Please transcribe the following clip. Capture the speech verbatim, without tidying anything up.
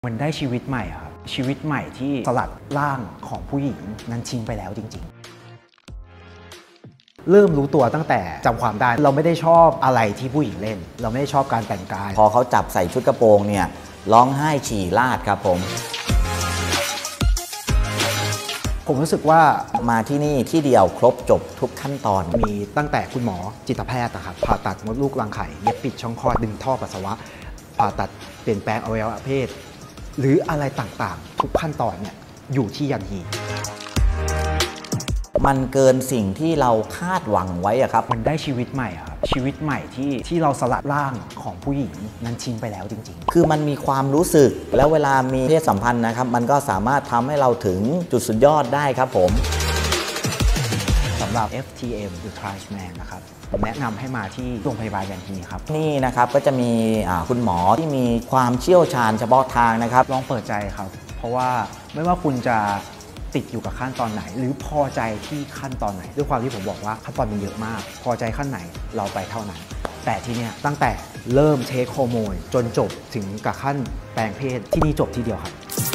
มันได้ชีวิตใหม่ครับชีวิตใหม่ที่สลัดร่างของผู้หญิงนั้นทิ้งไปแล้วจริงๆเริ่มรู้ตัวตั้งแต่จำความได้เราไม่ได้ชอบอะไรที่ผู้หญิงเล่นเราไม่ได้ชอบการแต่งกายพอเขาจับใส่ชุดกระโปรงเนี่ยร้องไห้ฉี่ราดครับผมผมรู้สึกว่ามาที่นี่ที่เดียวครบจบทุกขั้นตอนมีตั้งแต่คุณหมอจิตแพทย์นะครับผ่าตัดมดลูกรังไข่เย็บปิดช่องคลอดดึงท่อปัสสาวะผ่าตัดเปลี่ยนแปลงอวัยวะเพศหรืออะไรต่างๆทุกขั้นตอนเนี่ยอยู่ที่ยันฮีมันเกินสิ่งที่เราคาดหวังไว้อะครับมันได้ชีวิตใหม่ครับชีวิตใหม่ที่ที่เราสลัดร่างของผู้หญิงนั้นทิ้งไปแล้วจริงๆคือมันมีความรู้สึกแล้วเวลามีเพศสัมพันธ์นะครับมันก็สามารถทำให้เราถึงจุดสุดยอดได้ครับผมสำหรับ เอฟ ที เอ็ม หรือ Trashman นะครับผมแนะนำให้มาที่โรงพยาบาลยันฮีครับนี่นะครับก็จะมีคุณหมอที่มีความเชี่ยวชาญเฉพาะทางนะครับลองเปิดใจครับเพราะว่าไม่ว่าคุณจะติดอยู่กับขั้นตอนไหนหรือพอใจที่ขั้นตอนไหนด้วยความที่ผมบอกว่าขั้นตอนมีเยอะมากพอใจขั้นไหนเราไปเท่านั้นแต่ที่นี่ตั้งแต่เริ่มเทคโฮอร์โมนจนจบถึงกับขั้นแปลงเพศที่นี่จบทีเดียวครับ